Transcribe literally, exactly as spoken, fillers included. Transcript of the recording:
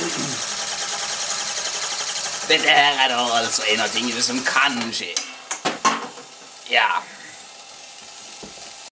Dette her er da altså en av tingene som kan skje. Ja.